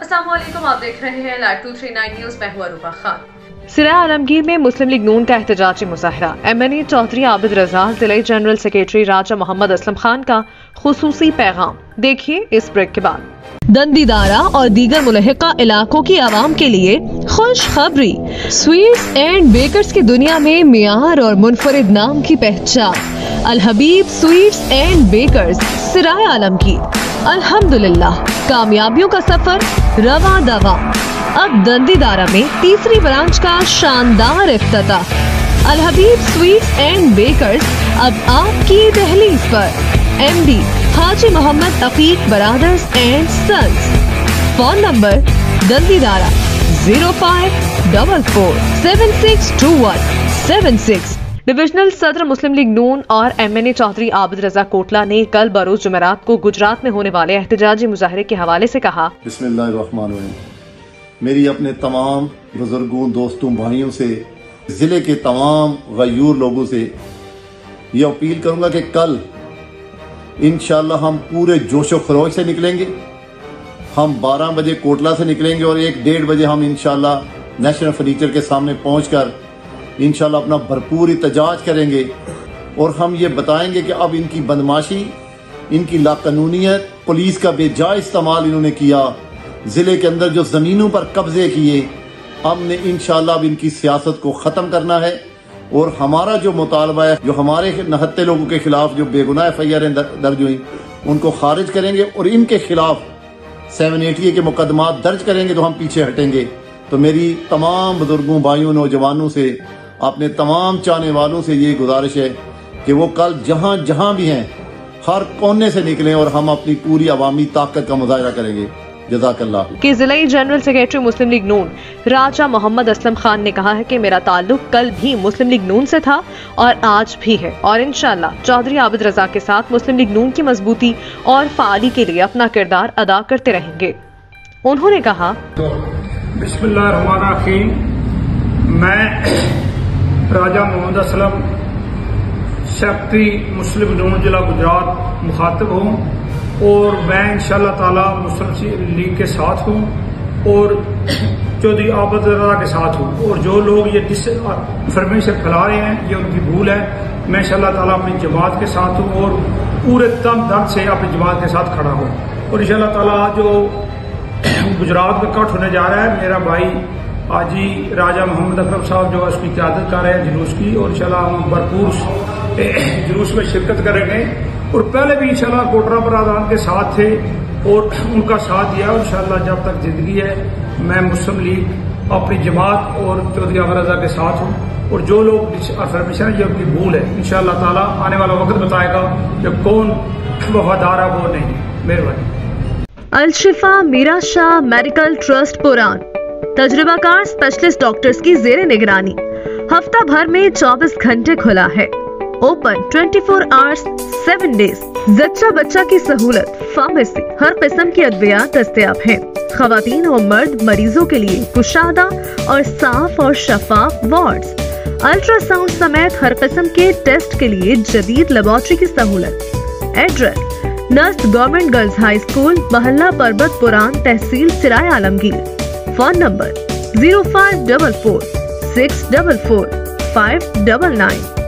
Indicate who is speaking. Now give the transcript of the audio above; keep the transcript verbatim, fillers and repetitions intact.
Speaker 1: अस्सलाम वालेकुम, आप देख रहे हैं live two three nine news. मैं हूं अरूबा खान।
Speaker 2: सिराय आलमगीर में मुस्लिम लीग नून का एहतजाजी मुजाहरा। M N A Chaudhry Abid Raza, जिले जनरल सेक्रेटरी राजा मोहम्मद असलम खान का खुसूसी पैगाम। देखिए इस ब्रेक के बाद। दंदीदारा और दीगर मुलहिका इलाकों की आवाम के लिए खुशखबरी। स्वीट्स एंड बेकर्स की दुनिया में मियार और मुनफरिद नाम की पहचान। Al Habib sweets and bakers, Sarai Alamgir. अल्हम्दुलिल्लाह, कामयाबियों का सफर रवा दवा। अब दंदीदारा में तीसरी ब्रांच का शानदार इफ्तिताह। Al Habib sweets and bakers अब आपकी दहलीज पर। M D Haji Mohammad Aqeeq brothers and sons. Phone number दंदीदारा zero five double four seven six two one seven six. Divisional सदर मुस्लिम लीग नून और M N A Chaudhry Abid Raza Kotla ने कल बरोज जुमेरात को गुजरात में होने वाले एहतजाजी मुजाहरे के हवाले से कहा।
Speaker 3: बिस्मिल्लाहिर्रहमानिर्रहीम। मेरी अपने तमाम बुजुर्गों, दोस्तों, भाइयों से, जिले के तमाम गयूर लोगों से ये अपील करूंगा कि कल इंशाल्लाह हम पूरे जोशो खरोश से निकलेंगे। हम बारह बजे कोटला से निकलेंगे और एक डेढ़ बजे हम इंशाल्लाह नेशनल फर्नीचर के सामने पहुंचकर इंशाल्लाह अपना भरपूर एहतजाज करेंगे और हम ये बताएंगे कि अब इनकी बदमाशी, इनकी लाकानूनियत, पुलिस का बेजा इस्तेमाल इन्होंने किया, जिले के अंदर जो जमीनों पर कब्जे किए, हमने इंशाल्लाह अब इनकी सियासत को खत्म करना है और हमारा जो मुतालबा है, जो हमारे नहत्ते लोगों के खिलाफ जो बेगुनाह एफ आई आर दर्ज हुई उनको खारिज करेंगे और इनके खिलाफ सेवन एटी के मुकदमा दर्ज करेंगे तो हम पीछे हटेंगे। तो मेरी तमाम बुजुर्गों, भाइयों, नौजवानों से, अपने तमाम चाहने वालों से ये गुजारिश है कि वो कल जहां जहां भी हैं हर कोने से निकलें और हम अपनी पूरी अवामी ताकत का मुजाहरा करेंगे। जज़ाकल्लाह।
Speaker 2: कि जिले general secretary Muslim League Noon Raja Mohammad Aslam Khan ने कहा है कि मेरा ताल्लुक कल भी मुस्लिम लीग नून से था और आज भी है और इंशाल्लाह चौधरी आबिद रजा के साथ मुस्लिम लीग नून की मजबूती और फाली के लिए अपना किरदार अदा करते रहेंगे। उन्होंने कहा,
Speaker 4: बिस्मिल्लाहिर्रहमानिर्रहीम, मैं राजा मोहम्मद असलम सेक्रेटरी मुस्लिम नून जिला गुजरात मुखातिब हूँ और मैं इंशाअल्लाह ताला मुस्लिम लीग के साथ हूँ और चौधरी आबिद रजा के साथ हूँ। और जो लोग ये डिस इंफॉर्मेशन फैला रहे हैं ये उनकी भूल है। मैं इंशाअल्लाह ताला अपनी जमात के साथ हूँ और पूरे दम दर्द से अपनी जमात के साथ खड़ा हूँ। और इंशाअल्लाह ताला जो गुजरात में इकट्ठ होने जा रहा है, मेरा भाई हाजी राजा मोहम्मद अकरम साहब जो उसकी क़यादत कर रहे हैं जुलूस की, और इंशाल्लाह हम भरपूर जुलूस में शिरकत करेंगे। और पहले भी इंशाल्लाह कोटरा बरादरान के साथ थे और उनका साथ दिया। और इंशाल्लाह जब तक जिंदगी है मैं मुस्लिम लीग अपनी जमात और चौधरी आबिद रजा के साथ हूँ। और जो लोग इंफॉर्मेशन ये उनकी भूल है, इंशाल्लाह ताला आने वाला वक्त बताएगा कि कौन वफादार है वो नहीं। मेहरबानी।
Speaker 2: अल शिफा मीरा शाह मेडिकल ट्रस्ट पुरान, तजुर्बाकार स्पेशलिस्ट डॉक्टर्स की जेर निगरानी, हफ्ता भर में चौबीस घंटे खुला है। Open twenty four hours seven days. जच्चा बच्चा की सहूलत, फार्मेसी, हर किस्म की अद्वियात दस्तयाब हैं। खवातीन और मर्द मरीजों के लिए कुशादा और साफ और शफाफ वार्ड्स, अल्ट्रासाउंड समेत हर किस्म के टेस्ट के लिए जदीद लेबोरेटरी की सहूलत। Address near government girls high school, महल्ला परबत पुरान, तहसील Sarai Alamgir. Phone number zero five double four six double four five double nine.